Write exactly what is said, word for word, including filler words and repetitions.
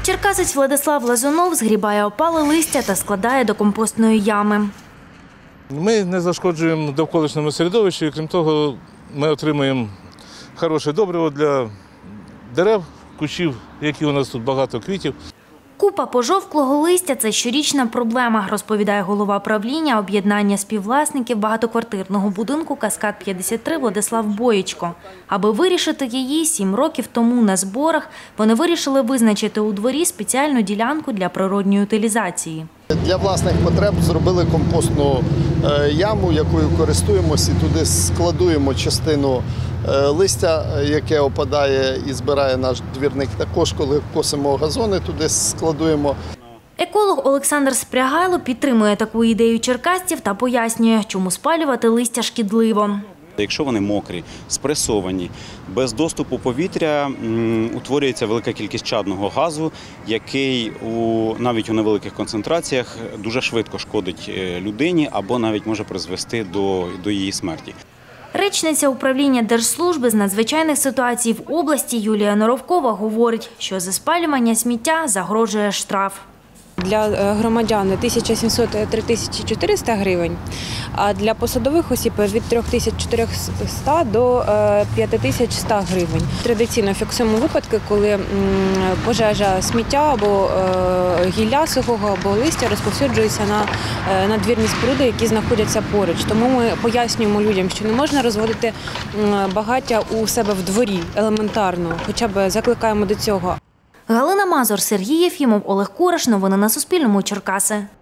Черкасець Владислав Лазунов згрібає опале листя та складає до компостної ями. Ми не зашкоджуємо довколишньому середовищу, і крім того, ми отримуємо хороше добриво для дерев, кущів, які у нас тут багато квітів. Купа пожовклого листя – це щорічна проблема, розповідає голова правління об'єднання співвласників багатоквартирного будинку «Каскад п'ятдесят три» Владислав Боєчко. Аби вирішити її, сім років тому на зборах вони вирішили визначити у дворі спеціальну ділянку для природньої утилізації. Для власних потреб зробили компостну яму, якою користуємося, і туди складуємо частину листя, яке опадає і збирає наш двірник. Також, коли косимо газони, туди складуємо. Еколог Олександр Спрягайло підтримує таку ідею черкасців та пояснює, чому спалювати листя шкідливо. Якщо вони мокрі, спресовані, без доступу повітря утворюється велика кількість чадного газу, який у, навіть у невеликих концентраціях дуже швидко шкодить людині або навіть може призвести до, до її смерті. Речниця управління Держслужби з надзвичайних ситуацій в області Юлія Норовкова говорить, що за спалювання сміття загрожує штраф. Для громадян тисяча сімсот - три тисячі чотириста гривень, а для посадових осіб від трьох тисяч чотирьохсот до п'яти тисяч ста гривень. Традиційно фіксуємо випадки, коли пожежа сміття або гілля сухого, або листя розповсюджується на надвірні споруди, які знаходяться поруч. Тому ми пояснюємо людям, що не можна розводити багаття у себе в дворі елементарно, хоча б закликаємо до цього. Галина Мазур, Сергій Єфімов, Олег Кураш. Новини на Суспільному. Черкаси.